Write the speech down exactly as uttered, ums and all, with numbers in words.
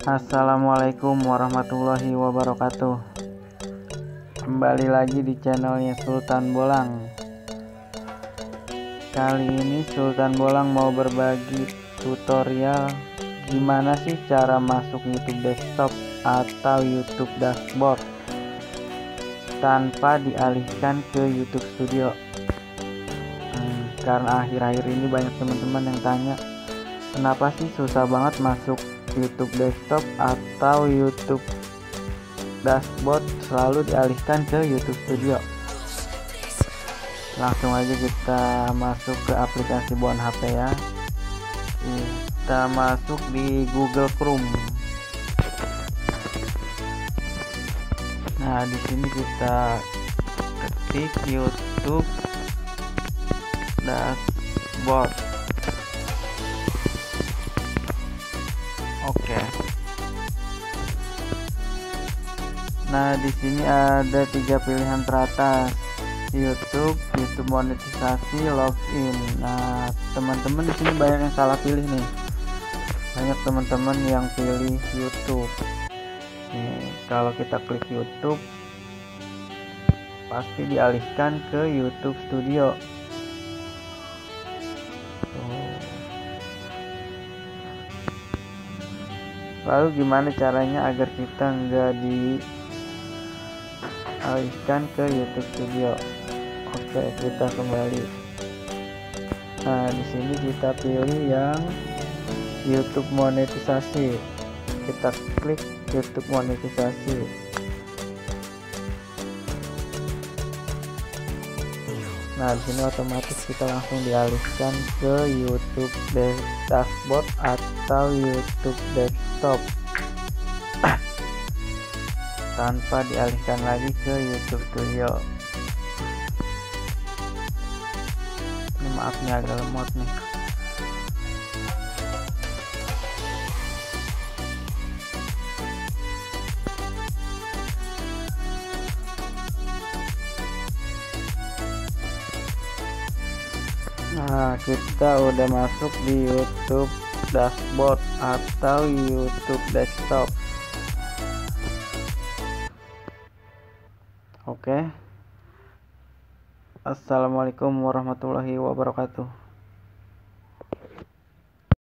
Assalamualaikum warahmatullahi wabarakatuh. Kembali lagi di channelnya Sultan Bolang. Kali ini Sultan Bolang mau berbagi tutorial gimana sih cara masuk YouTube desktop atau YouTube dashboard tanpa dialihkan ke YouTube Studio. hmm, Karena akhir-akhir ini banyak teman-teman yang tanya, kenapa sih susah banget masuk YouTube desktop atau YouTube dashboard selalu dialihkan ke YouTube Studio. Langsung aja kita masuk ke aplikasi bawaan H P ya. Kita masuk di Google Chrome. Nah, di sini kita ketik YouTube dashboard. Oke. Nah, di sini ada tiga pilihan teratas: YouTube, YouTube monetisasi, login. Nah, teman-teman di sini banyak yang salah pilih nih. Banyak teman-teman yang pilih YouTube. Nih, kalau kita klik YouTube, pasti dialihkan ke YouTube Studio. Lalu gimana caranya agar kita nggak dialihkan ke YouTube Studio? Oke, kita kembali. Nah, di sini kita pilih yang YouTube monetisasi. Kita klik YouTube monetisasi. Nah, di sini otomatis kita langsung dialihkan ke YouTube dashboard atau YouTube desktop tanpa dialihkan lagi ke YouTube Studio. Ini maaf nih, agak lemot nih. Nah, kita udah masuk di YouTube dashboard atau YouTube desktop. Oke. Assalamualaikum warahmatullahi wabarakatuh.